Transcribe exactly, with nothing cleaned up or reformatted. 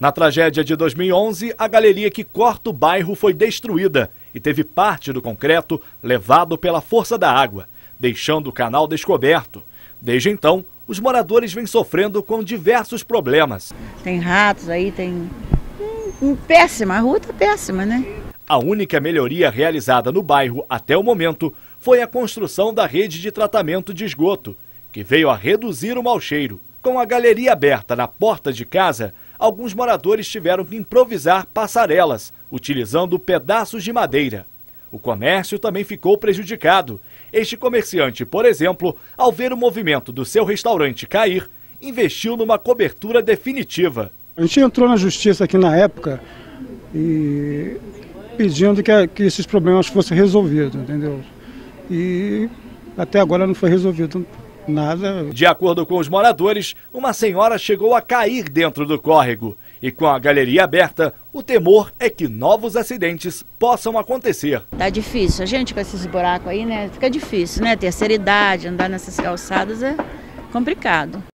Na tragédia de dois mil e onze, a galeria que corta o bairro foi destruída e teve parte do concreto levado pela força da água, deixando o canal descoberto. Desde então, os moradores vêm sofrendo com diversos problemas. Tem ratos aí, tem... Hum, hum, péssima, a rua tá péssima, né? A única melhoria realizada no bairro até o momento foi a construção da rede de tratamento de esgoto, que veio a reduzir o mau cheiro. Com a galeria aberta na porta de casa, alguns moradores tiveram que improvisar passarelas, utilizando pedaços de madeira. O comércio também ficou prejudicado. Este comerciante, por exemplo, ao ver o movimento do seu restaurante cair, investiu numa cobertura definitiva. A gente entrou na justiça aqui na época e pedindo que, que esses problemas fossem resolvidos, entendeu? E até agora não foi resolvido nada. De acordo com os moradores, uma senhora chegou a cair dentro do córrego. E com a galeria aberta, o temor é que novos acidentes possam acontecer. Tá difícil, a gente com esses buracos aí, né? Fica difícil, né? Terceira idade, andar nessas calçadas é complicado.